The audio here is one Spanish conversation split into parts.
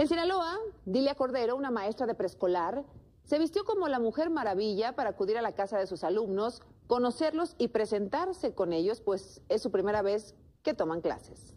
En Sinaloa, Dilia Cordero, una maestra de preescolar, se vistió como la Mujer Maravilla para acudir a la casa de sus alumnos, conocerlos y presentarse con ellos, pues es su primera vez que toman clases.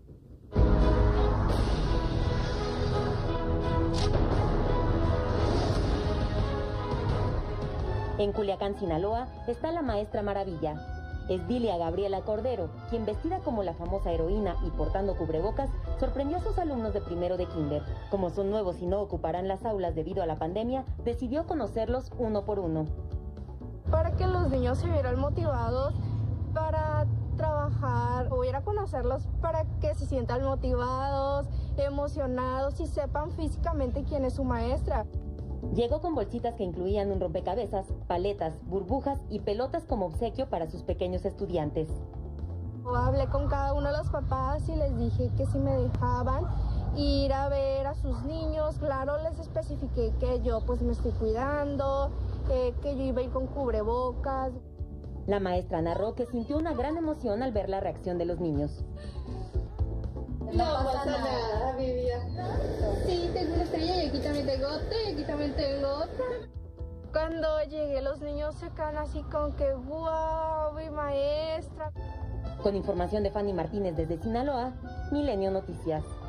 En Culiacán, Sinaloa, está la Maestra Maravilla. Es Dilia Gabriela Cordero, quien vestida como la famosa heroína y portando cubrebocas, sorprendió a sus alumnos de primero de kinder. Como son nuevos y no ocuparán las aulas debido a la pandemia, decidió conocerlos uno por uno. Para que los niños se vieran motivados para trabajar, voy a ir a conocerlos para que se sientan motivados, emocionados y sepan físicamente quién es su maestra. Llegó con bolsitas que incluían un rompecabezas, paletas, burbujas y pelotas como obsequio para sus pequeños estudiantes. Hablé con cada uno de los papás y les dije que si me dejaban ir a ver a sus niños. Claro, les especifiqué que yo pues me estoy cuidando, que yo iba a ir con cubrebocas. La maestra narró que sintió una gran emoción al ver la reacción de los niños. No pasa nada, mi vida. Sí, tengo una estrella y aquí también tengo otra y aquí también tengo otra. Cuando llegué, los niños se quedan así con que ¡guau, mi maestra! Con información de Fanny Martínez desde Sinaloa, Milenio Noticias.